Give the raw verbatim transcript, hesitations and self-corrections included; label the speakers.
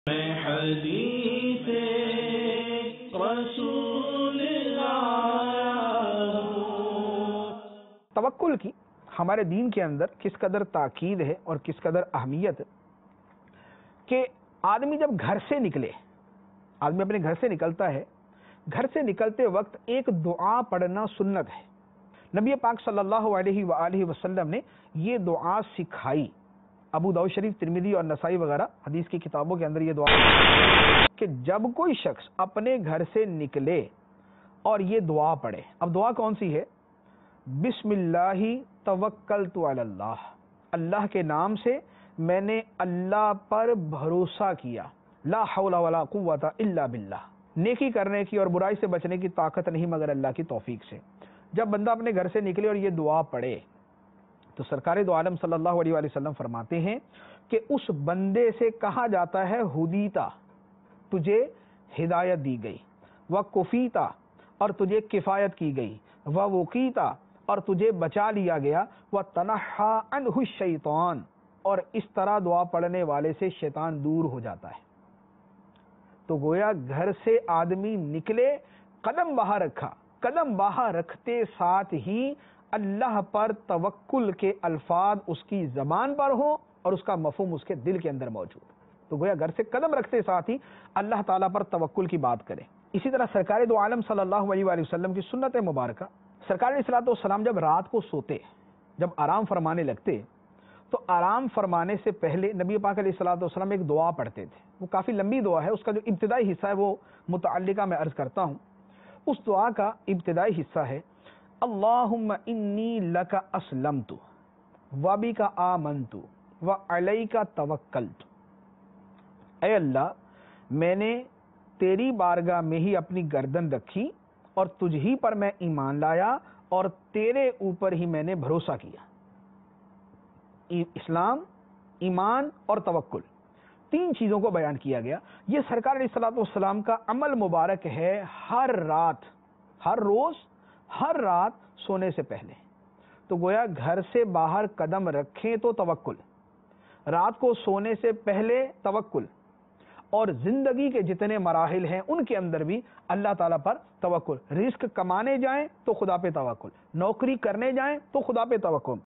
Speaker 1: حدیث رسول اللہ۔
Speaker 2: توکل کی ہمارے دین کے اندر کس قدر تاکید ہے اور کس قدر اہمیت ہے کہ آدمی جب گھر سے نکلے، آدمی اپنے گھر سے نکلتا ہے، گھر سے نکلتے وقت ایک دعا پڑھنا سنت ہے۔ نبی پاک صلی اللہ علیہ وآلہ وسلم نے یہ دعا سکھائی۔ ابو داؤد شریف، ترمذی اور نسائی وغیرہ حدیث کی کتابوں کے اندر یہ دعا کہ جب کوئی شخص اپنے گھر سے نکلے اور یہ دعا پڑھے۔ اب دعا کون سی ہے؟ بسم اللہ توکلت علی اللہ، اللہ کے نام سے میں نے اللہ پر بھروسہ کیا، لا حول ولا قوت الا باللہ، نیکی کرنے کی اور برائی سے بچنے کی طاقت نہیں مگر اللہ کی توفیق سے۔ جب بندہ اپنے گھر سے نکلے اور یہ دعا پڑھے تو سرکار دو عالم صلی اللہ علیہ وآلہ وسلم فرماتے ہیں کہ اس بندے سے کہا جاتا ہے ہدیتا، تجھے ہدایت دی گئی، وکفیتا، اور تجھے کفایت کی گئی، ووقیتا، اور تجھے بچا لیا گیا، وتنحى عنہ الشیطان، اور اس طرح دعا پڑھنے والے سے شیطان دور ہو جاتا ہے۔ تو گویا گھر سے آدمی نکلے، قدم باہر رکھا، قدم باہر رکھتے ساتھ ہی اللہ پر توکل کے الفاظ اس کی زبان پر ہوں اور اس کا مفہوم اس کے دل کے اندر موجود۔ تو گویا گھر سے قدم رکھتے ساتھ ہی اللہ تعالیٰ پر توکل کی بات کریں۔ اسی طرح سرکار دو عالم صلی اللہ علیہ وآلہ وسلم کی سنت مبارکہ، سرکار علیہ الصلوۃ والسلام جب رات کو سوتے، جب آرام فرمانے لگتے تو آرام فرمانے سے پہلے نبی پاک علیہ الصلوۃ والسلام ایک دعا پڑھتے تھے۔ وہ کافی لمبی دعا ہے، اس کا جو ابتدائی حصہ ہے وہ متعلقہ میں عرض کرتا ہوں۔ اس دعا کا ابتدائی حصہ ہے اللہم انی لک اسلمت وبک آمنت وعلیک توکلت، اے اللہ میں نے تیری بارگاہ میں ہی اپنی گردن رکھی اور تجھ ہی پر میں ایمان لایا اور تیرے اوپر ہی میں نے بھروسہ کیا۔ اسلام، ایمان اور توکل، تین چیزوں کو بیان کیا گیا۔ یہ سرکار علیہ الصلوۃ والسلام کا عمل مبارک ہے، ہر رات، ہر روز، ہر رات سونے سے پہلے۔ تو گویا گھر سے باہر قدم رکھیں تو توکل، رات کو سونے سے پہلے توکل، اور زندگی کے جتنے مراحل ہیں ان کے اندر بھی اللہ تعالیٰ پر توکل۔ رزق کمانے جائیں تو خدا پہ توکل، نوکری کرنے جائیں تو خدا پہ توکل،